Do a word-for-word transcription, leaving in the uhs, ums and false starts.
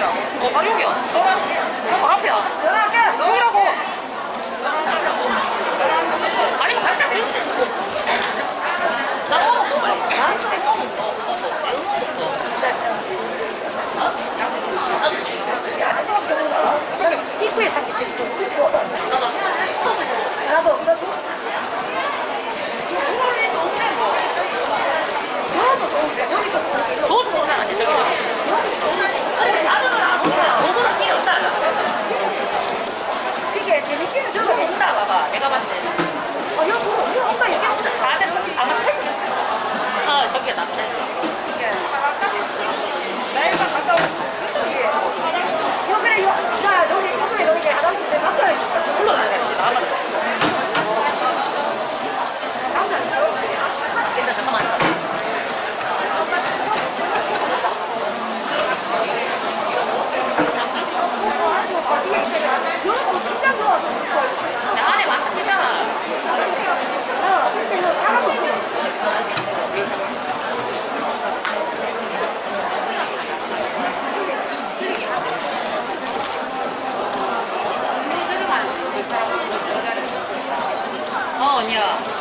여기라고. 어, 바로 여기야. 전화. 어, 바로 앞이야. 전화할게. 여기라고. 아니, 발짝 들면 되지. 나 먹어, 빨리. 나한테 먹어. 어, 입구에 샀겠지. 나도 그렇지. 저어서 좋은데 저기서 저어서 좋은 사람한테 저기 저기. 근데 나는 안 오냐. 너보다 필요 없다. 이게 재밌기는 저거 재밌다. 봐봐. 내가 봤을 때. 아 여보, 이거 엄마 이게 다 됐어. 아마 했어. 아 저기가 낫대. 이게. 나일만 갔다 오고. 요 그래 요. 자 저기 저기 여기 하나씩 내 갖다 줘. 불러놔야 돼. 나만. 일단 잠깐만. 야, 안에 많다 했잖아. 어, 언니야.